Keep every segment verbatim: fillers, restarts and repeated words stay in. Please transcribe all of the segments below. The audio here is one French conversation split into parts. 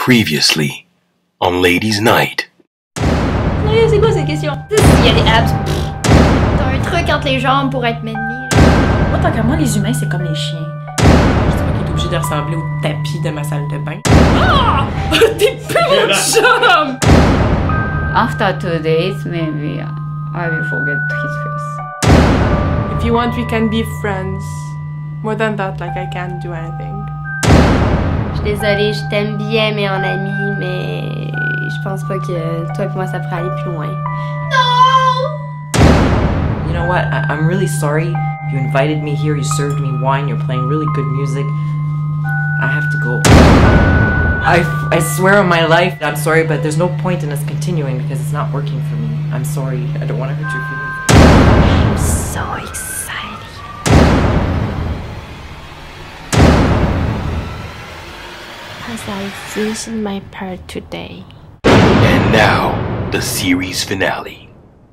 Previously on Ladies Night. Sérieux, c'est quoi cette question? Il y a des abs. T'as un truc entre les jambes pour être manly. Moi, tant qu'à moi, les humains, c'est comme les chiens. Je sais pas qu'il est obligé de ressembler au tapis de ma salle de bain. Ah! T'es plus mon chum! After two days, maybe I will forget his face. If you want, we can be friends. More than that, like I can't do anything. Je suis désolée, je t'aime bien, mais en ami, mais je pense pas que toi et moi ça pourrait aller plus loin. Non! You know what? I I'm really sorry. You invited me here, you served me wine, you're playing really good music. I have to go. I, I swear on my life, I'm sorry, but there's no point in us continuing because it's not working for me. I'm sorry. I don't want to hurt your feelings. I'm so excited. As I vision my part today. And now, the series finale.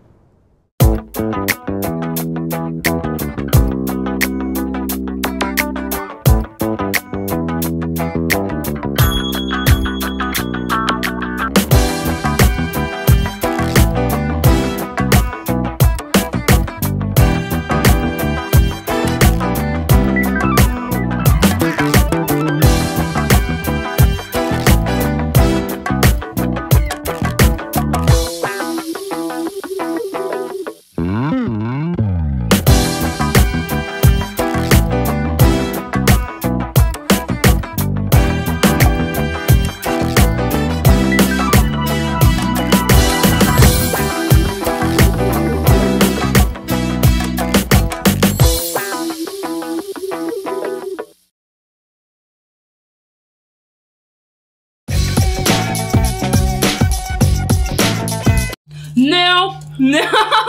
Non! Non!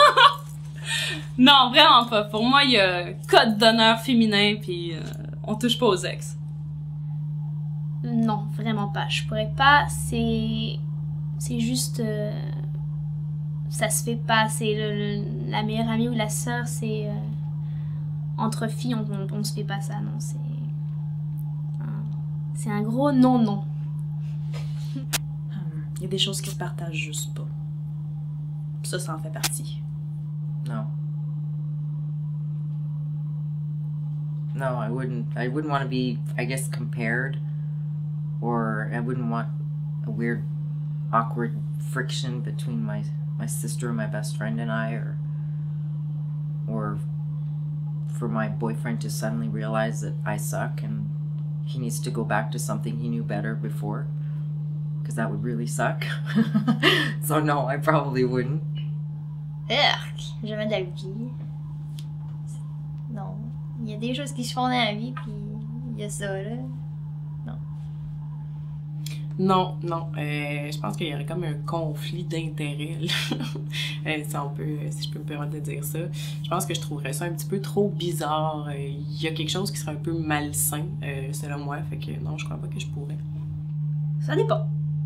Non, vraiment pas. Pour moi, il y a code d'honneur féminin, puis euh, on touche pas aux ex. Non, vraiment pas. Je pourrais pas. C'est. C'est juste. Euh... Ça se fait pas. C'est le, le- la meilleure amie ou la sœur, c'est. Euh... Entre filles, on, on, on se fait pas ça, non. C'est. un- C'est un gros non-non. Il y a des choses qui se partagent juste pas. Ça, ça en fait partie. No. No, I wouldn't. I wouldn't want to be, I guess, compared, or I wouldn't want a weird, awkward friction between my my sister and my best friend and I, or or for my boyfriend to suddenly realize that I suck and he needs to go back to something he knew better before, because that would really suck. So no, I probably wouldn't. Urk, jamais de la vie. Non. Il y a des choses qui se font dans la vie, puis il y a ça, là. Non, non. Euh, je pense qu'il y aurait comme un conflit d'intérêts. là. Euh, si, on peut, si je peux me permettre de dire ça. Je pense que je trouverais ça un petit peu trop bizarre. Euh, Il y a quelque chose qui serait un peu malsain, euh, selon moi. Fait que non, je crois pas que je pourrais. Ça dépend.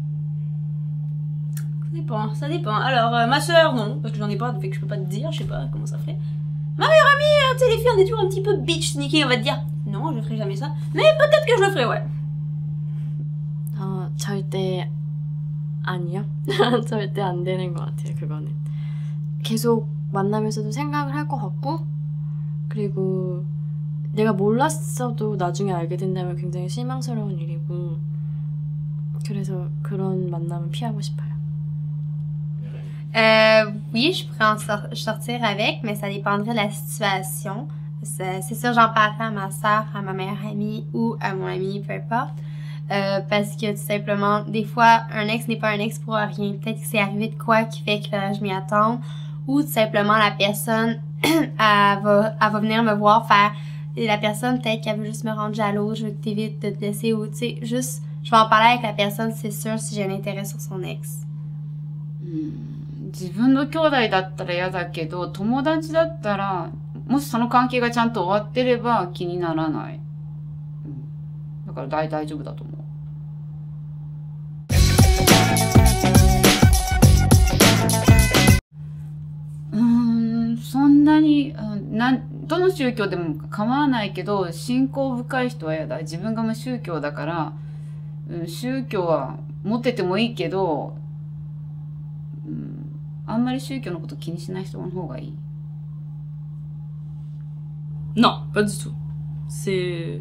Ça dépend, ça dépend. Alors, euh, ma soeur, non, parce que j'en ai pas, fait que je peux pas te dire, je sais pas comment ça ferait. Ma meilleure amie, euh, tu sais, les filles, on est toujours un petit peu bitch sneaky, on va te dire. Non, je ferai jamais ça. Mais peut-être que je le ferai, ouais. 어, 절대 아니요. 절대 안 되는 것 같아요, 그거는. 계속 만나면서도 생각을 할 것 같고, 그리고 내가 몰랐어도 나중에 알게 된다면 굉장히 실망스러운 일이고, 그래서 그런 만남은 피하고 싶어요. Euh, oui, je pourrais en sor- sortir avec, mais ça dépendrait de la situation. C'est c'est sûr, j'en parlerai à ma soeur, à ma meilleure amie ou à mon ami, peu importe. Euh, parce que tout simplement, des fois, un ex n'est pas un ex pour rien. Peut-être que c'est arrivé de quoi qui fait que euh, je m'y attends. Ou tout simplement, la personne, elle va, elle va venir me voir faire... Et la personne, peut-être qu'elle veut juste me rendre jalouse, je veux que t'évites de te laisser, ou tu sais, juste... Je vais en parler avec la personne, c'est sûr, si j'ai un intérêt sur son ex. 自分の兄弟だったら嫌だけど、友達だったら、もしその関係がちゃんと終わってれば気にならない。うん、だから大大丈夫だと思う。うーん、そんなに、うん、なん、どの宗教でも構わないけど、信仰深い人は嫌だ。自分が無宗教だから、 うん、宗教は持っててもいいけど、うん、あんまり宗教のこと気にしない人の方がいい。 Non, pas du tout. C'est...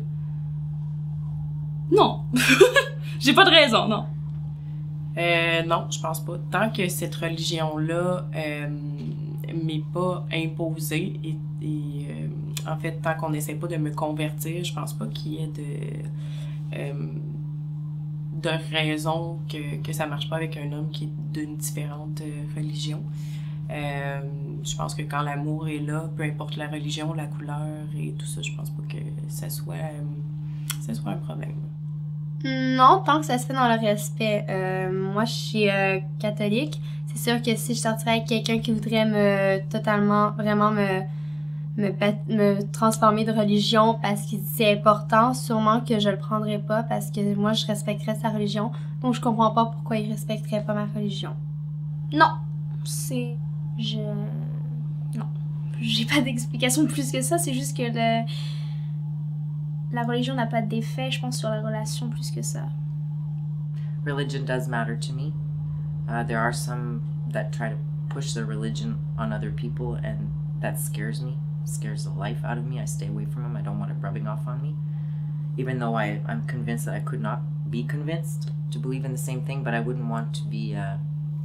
Non. J'ai pas de raison, non. Euh, non, je pense pas. Tant que cette religion-là euh, m'est pas imposée et, et euh, en fait, tant qu'on n'essaie pas de me convertir, je pense pas qu'il y ait de, euh, de raison que, que ça marche pas avec un homme qui est d'une différente euh, religion. Euh, je pense que quand l'amour est là, peu importe la religion, la couleur et tout ça, je pense pas que ça soit, euh, ça soit un problème. Non, tant que ça se fait dans le respect. Euh, moi, je suis euh, catholique. C'est sûr que si je sortirais avec quelqu'un qui voudrait me totalement, vraiment me, me, me transformer de religion parce que c'est important, sûrement que je le prendrais pas parce que moi, je respecterais sa religion. Donc, je comprends pas pourquoi il respecterait pas ma religion. Non, c'est... Je... Non. J'ai pas d'explication plus que ça, c'est juste que le... la religion n'a pas d'effet, je pense, sur la relation plus que ça. Religion does matter to me. Uh, there are some that try to push their religion on other people, and that scares me, scares the life out of me. I stay away from them. I don't want it rubbing off on me. Even though I, I'm convinced that I could not be convinced to believe in the same thing, but I wouldn't want to be uh,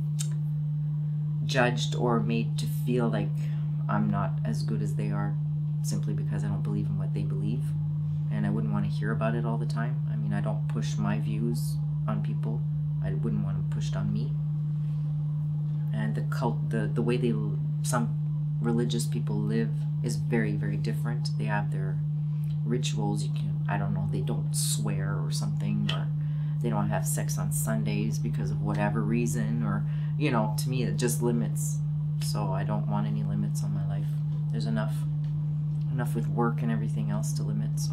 judged or made to feel like I'm not as good as they are simply because I don't believe in what they believe. And I wouldn't want to hear about it all the time. I mean, I don't push my views on people. I wouldn't want them pushed on me. And the cult, the, the way they, some religious people live is very, very different. They have their rituals. You can, I don't know, they don't swear or something, or they don't have sex on Sundays because of whatever reason, or, you know, to me it just limits. So I don't want any limits on my life. There's enough, enough with work and everything else to limit, so.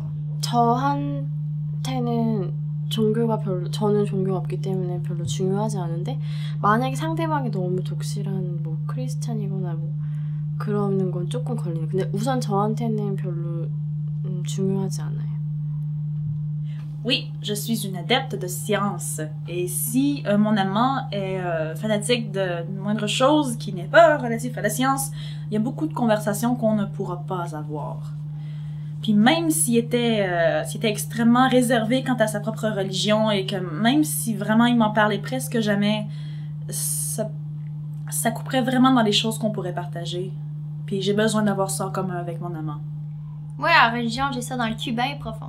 저한테는 종교가 별로, 저는 종교가 없기 때문에 별로 중요하지 않은데 만약에 상대방이 너무 독실한 뭐 크리스찬이거나 뭐 그러는 건 조금 걸리는. 근데 우선 저한테는 별로 음, 중요하지 않아요. Oui, je suis une adepte de science. Et si euh, mon amant est euh, fanatique de moindre chose qui n'est pas relative à la science, il y a beaucoup de conversations qu'on ne pourra pas avoir. Puis même s'il était, euh, s'il était extrêmement réservé quant à sa propre religion et que même si vraiment il m'en parlait presque jamais, ça, ça couperait vraiment dans les choses qu'on pourrait partager. Puis j'ai besoin d'avoir ça en commun avec mon amant. Moi, la religion, j'ai ça dans le cul bien profond.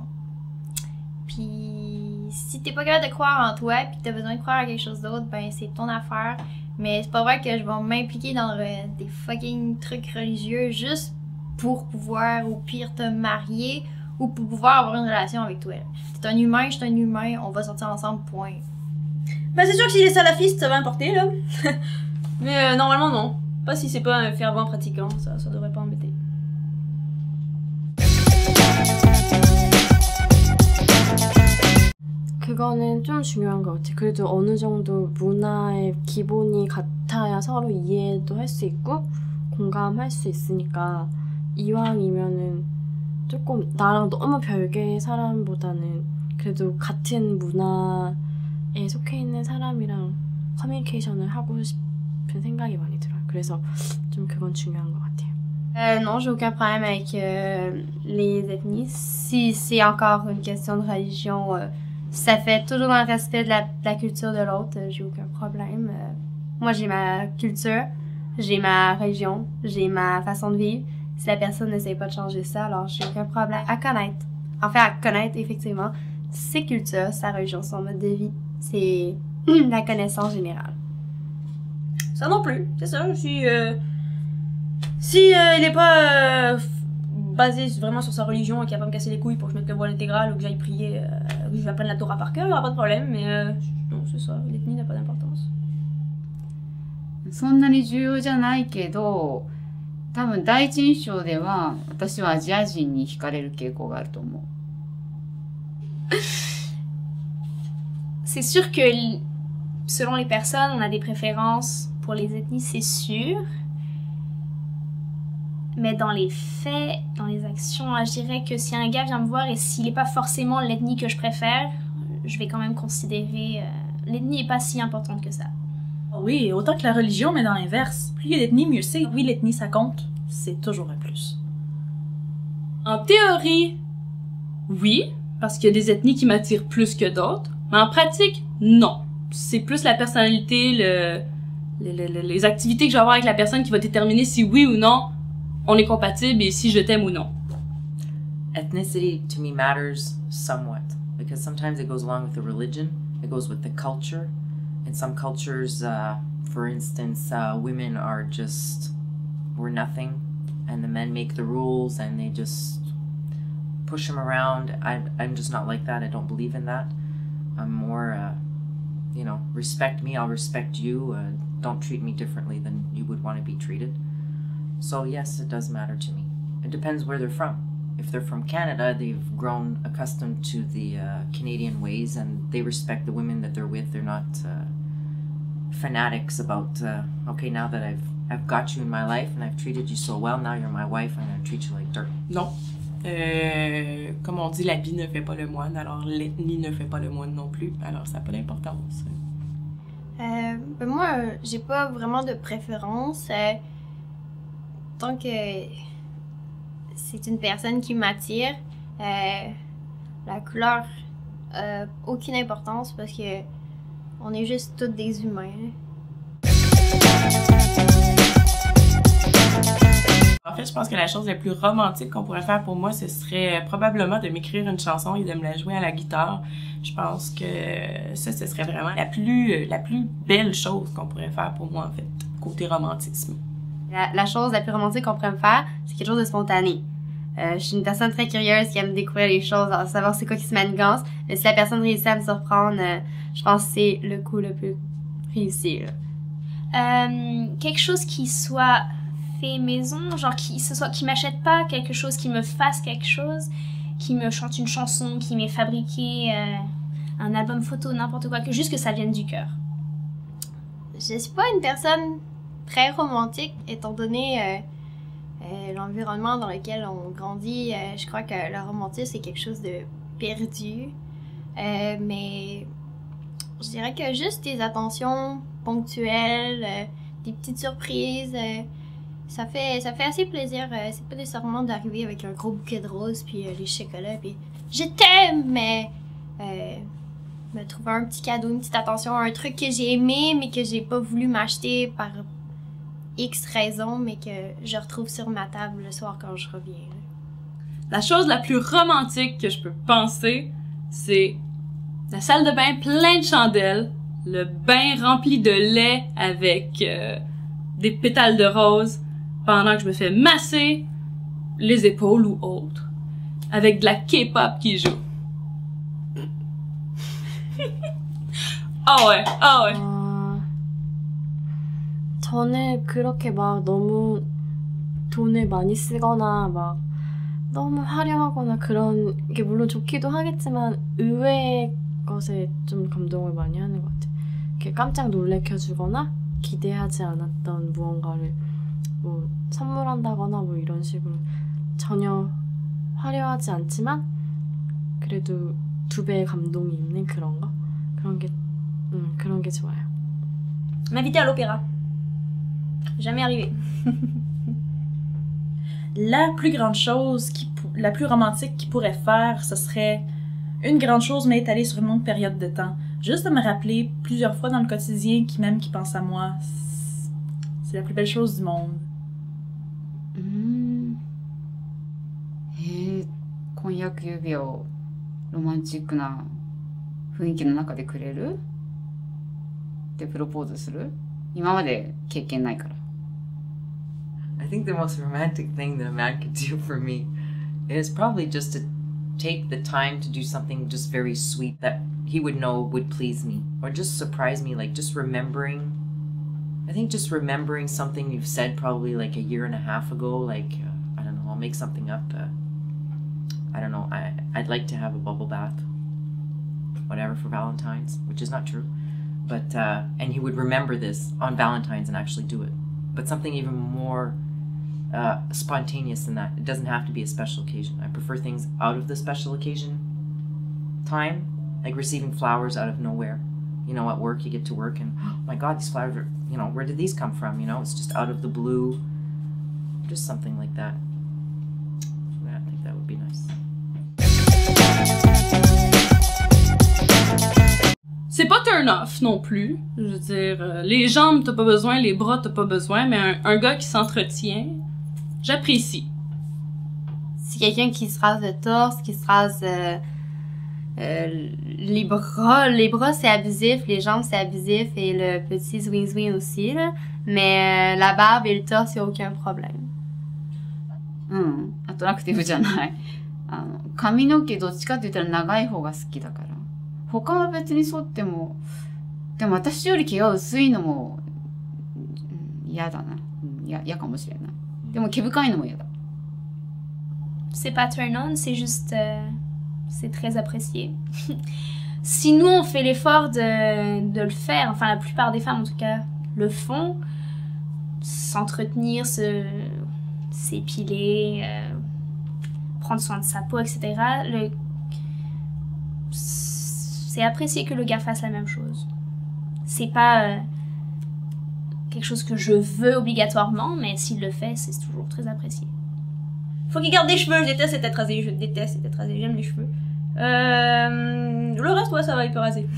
Puis si t'es pas capable de croire en toi puis t'as besoin de croire à quelque chose d'autre, ben c'est ton affaire. Mais c'est pas vrai que je vais m'impliquer dans euh, des fucking trucs religieux juste pour pouvoir, au pire, te marier ou pour pouvoir avoir une relation avec toi. T'es un humain, je suis un humain, on va sortir ensemble, point. Ben c'est sûr que s'il est salafiste, ça va importer, là. Mais euh, normalement, non. Pas si c'est pas un fervent pratiquant, ça, ça devrait pas embêter. 그거는 좀 중요한 것 같아. 그래도 어느 정도 문화의 기본이 같아야 서로 이해도 할 수 있고 공감할 수 있으니까 이왕이면은 조금 나랑 너무 별개의 사람보다는 그래도 같은 문화에 속해 있는 사람이랑 커뮤니케이션을 하고 싶은 생각이 많이 들어요. 그래서 좀 그건 중요한 것 같아요. Euh, non, j'ai aucun problème avec euh, les ethnies. Si c'est encore une question de religion, euh, ça fait toujours dans le respect de la, de la culture de l'autre, euh, j'ai aucun problème. Euh, moi, j'ai ma culture, j'ai ma religion, j'ai ma façon de vivre. Si la personne n'essaie pas de changer ça, alors j'ai aucun problème à connaître. En fait, à connaître, effectivement, ses cultures, sa religion, son mode de vie. C'est la connaissance générale. Ça non plus, c'est ça. Si, euh, si euh, il est pas euh, basé vraiment sur sa religion et qu'il va pas me casser les couilles pour que je mette le voile intégral ou que j'aille prier, euh, que je vais apprendre la Torah par cœur, il n'y aura pas de problème. Mais euh, non, c'est ça. L'ethnie n'a pas d'importance. そんなに重要じゃないけど、多分第一印象では私はアジア人に惹かれる傾向があると思う。 C'est sûr que selon les personnes, on a des préférences pour les ethnies, c'est sûr. Mais dans les faits, dans les actions, je dirais que si un gars vient me voir et s'il n'est pas forcément l'ethnie que je préfère, je vais quand même considérer... Euh, l'ethnie n'est pas si importante que ça. Oui, autant que la religion, mais dans l'inverse. Plus il y a d'ethnie, mieux c'est. Oui, l'ethnie, ça compte. C'est toujours un plus. En théorie, oui, parce qu'il y a des ethnies qui m'attirent plus que d'autres. Mais en pratique, non. C'est plus la personnalité, le, le, le, les activités que je vais avoir avec la personne qui va déterminer si oui ou non on est compatible et si je t'aime ou non. Ethnicity to me matters somewhat because sometimes it goes along with the religion, it goes with the culture. In some cultures, uh, for instance, uh, women are just, we're nothing, and the men make the rules and they just push them around. I, I'm just not like that. I don't believe in that. I'm more, uh, you know, respect me, I'll respect you. Uh, don't treat me differently than you would want to be treated. So yes, it does matter to me. It depends where they're from. If they're from Canada, they've grown accustomed to the uh, Canadian ways and they respect the women that they're with. They're not uh, fanatics about, uh, okay, now that I've, I've got you in my life and I've treated you so well, now you're my wife, I'm going to treat you like dirt. Non. Euh, comme on dit, l'habit ne fait pas le moine, alors l'ethnie ne fait pas le moine non plus, alors ça n'a pas d'importance. Euh, ben moi, euh, j'ai pas vraiment de préférence. Euh, tant que c'est une personne qui m'attire, euh, la couleur euh, aucune importance parce que on est juste tous des humains. En fait, je pense que la chose la plus romantique qu'on pourrait faire pour moi, ce serait probablement de m'écrire une chanson et de me la jouer à la guitare. Je pense que ça, ce serait vraiment la plus, la plus belle chose qu'on pourrait faire pour moi, en fait, côté romantisme. La, la chose la plus romantique qu'on pourrait me faire, c'est quelque chose de spontané. Euh, je suis une personne très curieuse qui aime découvrir les choses, savoir c'est quoi qui se manigance. Mais si la personne réussit à me surprendre, euh, je pense que c'est le coup le plus réussi. Là. Euh, quelque chose qui soit fait maison, genre qui ce soit qui m'achète pas quelque chose, qui me fasse quelque chose, qui me chante une chanson, qui m'ait fabriqué euh, un album photo, n'importe quoi, que juste que ça vienne du cœur. Je suis pas une personne très romantique, étant donné euh, euh, l'environnement dans lequel on grandit. Euh, je crois que le romantisme c'est quelque chose de perdu, euh, mais je dirais que juste des attentions ponctuelles, euh, des petites surprises. Euh, Ça fait, ça fait assez plaisir. Euh, c'est pas nécessairement d'arriver avec un gros bouquet de roses puis euh, les chocolats puis je t'aime, mais euh, me trouver un petit cadeau, une petite attention, un truc que j'ai aimé mais que j'ai pas voulu m'acheter par X raisons, mais que je retrouve sur ma table le soir quand je reviens. La chose la plus romantique que je peux penser, c'est la salle de bain pleine de chandelles, le bain rempli de lait avec euh, des pétales de rose, pendant que je me fais masser les épaules ou autres, avec de la K-pop qui joue. Ah ouais, ah ouais. 아, 저는 그렇게 막 너무 돈을 많이 쓰거나 막 너무 화려하거나 그런 게 물론 좋기도 하겠지만 의외의 것에 좀 감동을 많이 하는 것 같아요. 이렇게 깜짝 놀래켜주거나 기대하지 않았던 무언가를 뭐 선물한다거나 뭐 이런 식으로 전혀 화려하지 않지만 그래도 두 배의 감동이 있는 그런 거? 그런 게, 음, 그런 게 좋아요. M'inviter à l'opéra. Jamais arrivé. La plus grande chose, qui, la plus romantique qu'il pourrait faire, ce serait une grande chose, mais étalée sur une longue période de temps. Juste de me rappeler plusieurs fois dans le quotidien qui m'aime, qui pense à moi. C'est la plus belle chose du monde. うーんへえ婚約指輪をロマンチックな雰囲気の中でくれるでプロポーズする今まで経験ないから I think the most romantic thing that a man could do for me is probably just to take the time to do something just very sweet that he would know would please me, or just surprise me, like just remembering. I think just remembering something you've said probably like a year and a half ago, like uh, I don't know, I'll make something up. Uh, I don't know, I, I'd like to have a bubble bath, whatever, for Valentine's, which is not true. But, uh, and he would remember this on Valentine's and actually do it. But something even more uh, spontaneous than that. It doesn't have to be a special occasion. I prefer things out of the special occasion time, like receiving flowers out of nowhere. You know, at work you get to work and, oh my God, these flowers are, you know, where did these come from? You know, it's just out of the blue. Just something like that. Yeah, I think that would be nice. C'est pas turn off non plus. Je veux dire, euh, les jambes t'as pas besoin, les bras t'as pas besoin, mais un, un gars qui s'entretient, j'apprécie. C'est quelqu'un qui se rase le torse, qui se rase euh, euh, les bras. Les bras c'est abusif, les jambes c'est abusif et le petit swing swing aussi là. Mais euh, la barbe et le torse y a aucun problème. うん、アトラクティブじゃない。あの髪の毛どっちかって言ったら長い方が好きだから。他は別に剃っても、でも私より毛が薄いのも嫌だな。嫌、嫌かもしれない。でも毛深いのも嫌だ。 C'est pas turn on, c'est juste. Euh, c'est très apprécié. Si nous on fait l'effort de, de le faire, enfin la plupart des femmes en tout cas le font, s'entretenir, se. s'épiler, euh, prendre soin de sa peau, et cetera. Le... C'est apprécié que le gars fasse la même chose. C'est pas euh, quelque chose que je veux obligatoirement, mais s'il le fait, c'est toujours très apprécié. Faut qu'il garde des cheveux, je déteste être rasé, je déteste être rasé, j'aime les cheveux. Euh... Le reste, ouais, ça va, il peut raser.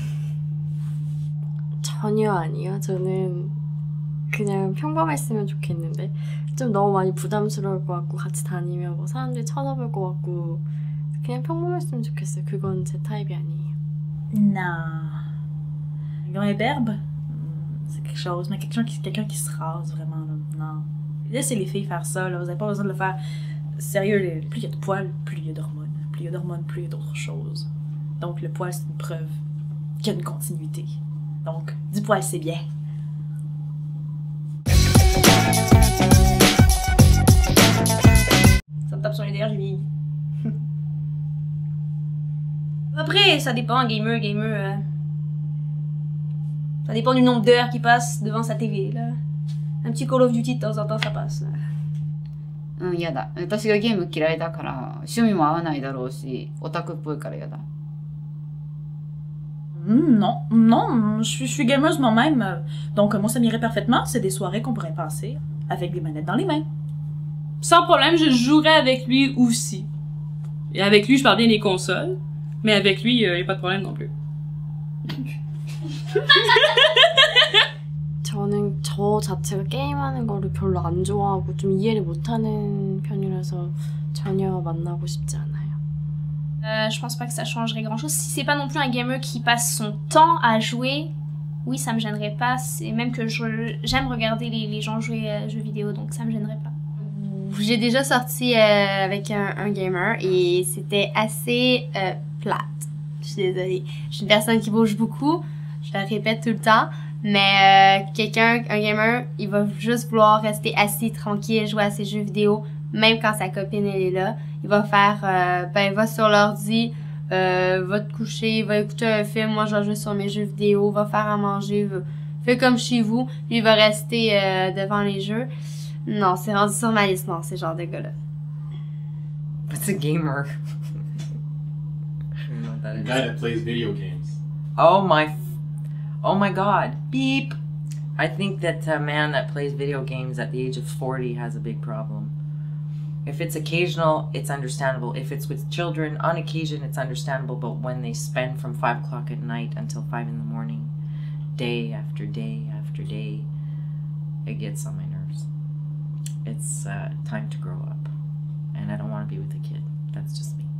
전혀 아니요. 저는 그냥 평범했으면 좋겠는데 좀 너무 많이 부담스러울 것 같고 같이 다니면 뭐 사람들이 쳐다볼 것 같고 그냥 평범했으면 좋겠어요. 그건 제 타입이 아니에요. Non. Ils ont un berbe, c'est quelque chose, mais quelqu'un qui, quelqu'un qui se rase vraiment, là, non. Laissez les filles faire ça, là, vous n'avez pas besoin de le faire. Sérieux, les, plus il y a de poils, plus il y a d'hormones. Plus il y a d'hormones, plus il y a d'autres choses. Donc le poil, c'est une preuve qu'il y a une continuité. Donc, du poil, c'est bien. Ça me tape sur les derrière, j'ai vieilli. Après, ça dépend, gamer, gamer. Euh... Ça dépend du nombre d'heures qu'il passe devant sa T V, là. Un petit Call of Duty de temps en temps, ça passe. Là. うん、嫌だ。私がゲーム嫌いだから、趣味も合わないだろうし、オタクっぽいから嫌だ。 Non, non, je suis, je suis gameuse moi-même. Donc, moi, ça m'irait parfaitement. C'est des soirées qu'on pourrait passer avec des manettes dans les mains. Sans problème, je jouerais avec lui aussi. Et avec lui, je parle bien des consoles. Mais avec lui, il euh, n'y a pas de problème non plus. 저는 저 자체가 게임하는 거를 별로 안 좋아하고 좀 이해를 못하는 편이라서 전혀 만나고 싶지 않아요. Euh, je pense pas que ça changerait grand chose. Si c'est pas non plus un gamer qui passe son temps à jouer, oui, ça me gênerait pas. C'est même que je, j'aime regarder les, les gens jouer à jeux vidéo, donc ça me gênerait pas. J'ai déjà sorti euh, avec un, un gamer et c'était assez euh, plate. Je suis désolée. Je suis une personne qui bouge beaucoup, je le répète tout le temps, mais euh, quelqu'un, un gamer, il va juste vouloir rester assis, tranquille, jouer à ses jeux vidéo, même quand sa copine elle est là. Il va faire, euh, ben, va sur l'ordi, euh, va te coucher, va écouter un film, moi je vais jouer sur mes jeux vidéo, va faire à manger, va, fait comme chez vous, lui il va rester euh, devant les jeux. Non, c'est rendu sur ma liste, non, ces genres de gars-là. What's a gamer? I don't know what that A is. guy that plays video games. Oh my, oh my God! Beep. I think that a man that plays video games at the age of forty has a big problem. If it's occasional, it's understandable. If it's with children, on occasion, it's understandable. But when they spend from five o'clock at night until five in the morning, day after day after day, it gets on my nerves. It's uh, time to grow up, and I don't want to be with a kid. That's just me.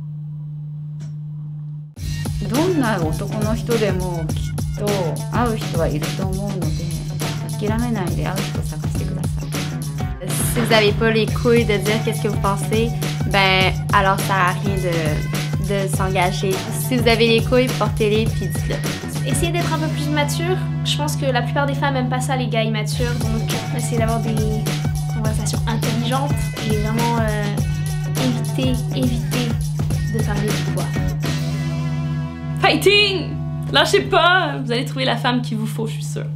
どんな男の人でもきっと会う人はいると思うので、諦めないで会う人探してください。 Si vous n'avez pas les couilles de dire qu'est-ce que vous pensez, ben alors ça sert à rien de, de s'engager. Si vous avez les couilles, portez-les puis dites-le. Essayez d'être un peu plus mature. Je pense que la plupart des femmes aiment pas ça, les gars immatures. Donc, essayez d'avoir des conversations intelligentes et vraiment euh, éviter, éviter de parler du poids. Fighting! Lâchez pas! Vous allez trouver la femme qu'il vous faut, je suis sûre.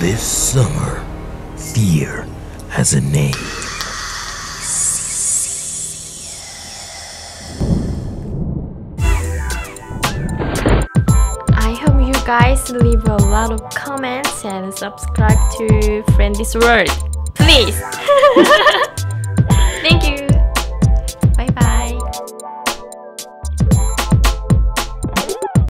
This summer, fear has a name. I hope you guys leave a lot of comments and subscribe to Friend This World. Please!